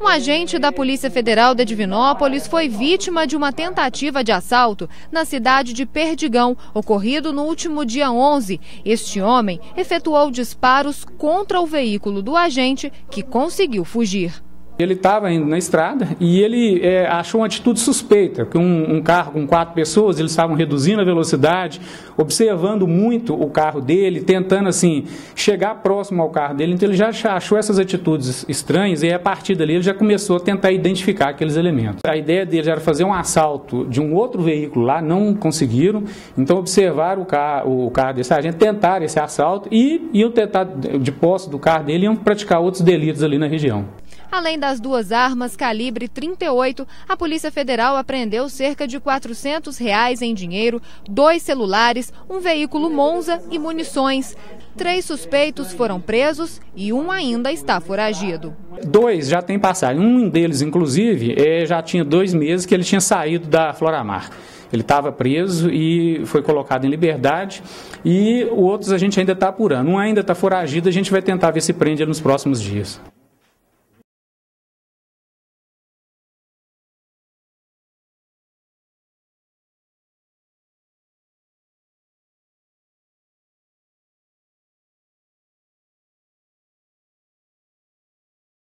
Um agente da Polícia Federal de Divinópolis foi vítima de uma tentativa de assalto na cidade de Perdigão, ocorrido no último dia 11. Este homem efetuou disparos contra o veículo do agente, que conseguiu fugir. Ele estava indo na estrada e ele achou uma atitude suspeita, que um carro com 4 pessoas, eles estavam reduzindo a velocidade, observando muito o carro dele, tentando assim chegar próximo ao carro dele. Então ele já achou essas atitudes estranhas e a partir dali ele já começou a tentar identificar aqueles elementos. A ideia dele era fazer um assalto de um outro veículo lá, não conseguiram, então observaram o carro desse agente, tentaram esse assalto e iam tentar, de posse do carro dele, iam praticar outros delitos ali na região. Além das 2 armas calibre 38, a Polícia Federal apreendeu cerca de R$400 em dinheiro, 2 celulares, um veículo Monza e munições. 3 suspeitos foram presos e um ainda está foragido. 2 já tem passagem. Um deles, inclusive, já tinha 2 meses que ele tinha saído da Floramar. Ele estava preso e foi colocado em liberdade. E outros a gente ainda está apurando. Um ainda está foragido, a gente vai tentar ver se prende ele nos próximos dias.